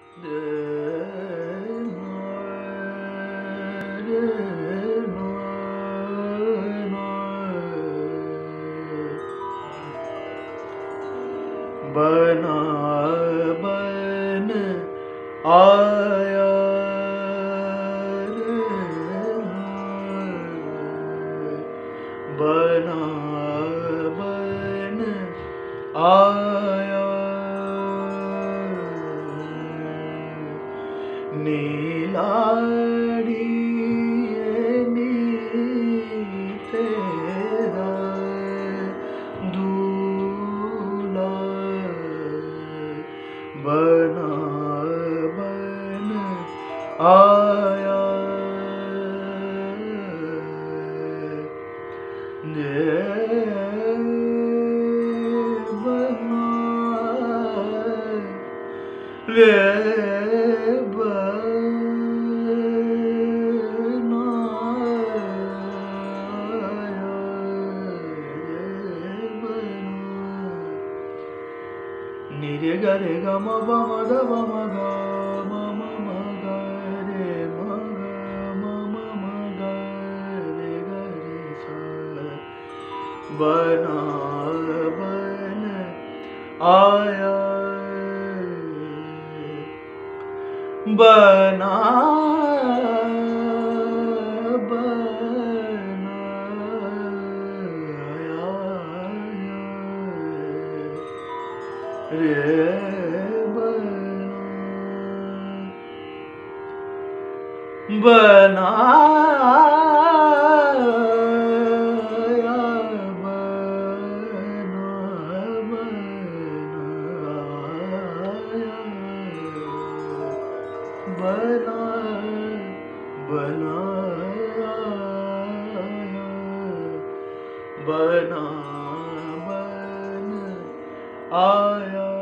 बना बन आया बना बन आया नीलाड़ी तेरा दूल्हा बना बन आया Nire ga re ga ma ba ma da ba ma ga ma ga re ma ga re ga re sa bana ban आया बना रे बना बना बनाया बना बन आया।